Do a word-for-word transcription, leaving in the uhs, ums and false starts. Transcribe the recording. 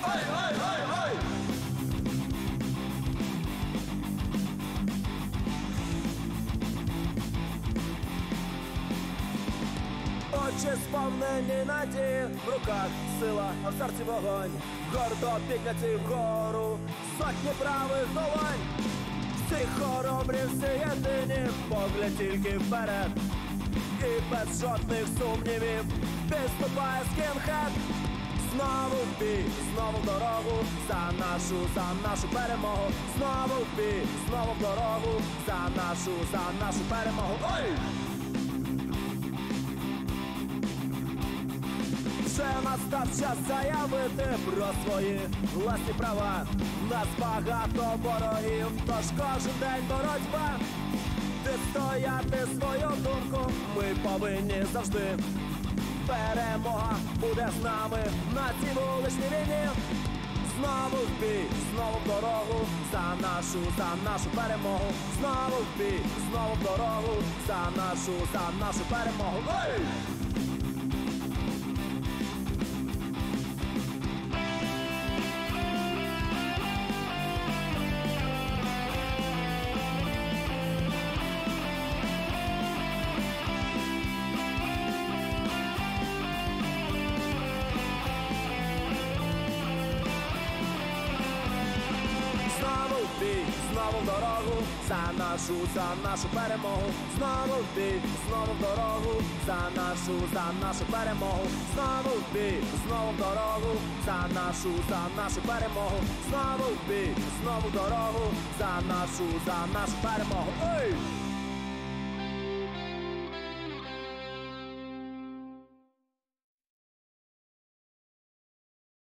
ой, ой, ой, ой! Очі сповнені надії, в руках сила, а в серці вогонь. Гордо підняті вгору сотні правих долонь. Всі хоробрі, всі єдині, погляд тільки вперед. І без жодних сумнівів підступає скінхед. Знову в бій, знову в дорогу, за нашу, за нашу перемогу. Знову в бій, знову в дорогу, за нашу, за нашу перемогу. Ой! Вже настав час заявити про свої власні права. Нас багато ворогів, тож кожен день боротьба. Відстояти свою думку ми повинні завжди. Перемога буде з нами на цій вуличній війні. Знову в бій, знову в дорогу, за нашу, за нашу перемогу. Знову в бій, знову в дорогу, за нашу, за нашу перемогу. Ой! Знову в дорогу, за нашу, за нашу перемогу. Знову в бій, знову в дорогу, за нашу, за нашу перемогу. Знову в бій, знову в дорогу, за нашу, за нашу перемогу. Знову в бій, знову в дорогу, за нашу, за нашу перемогу. Ой!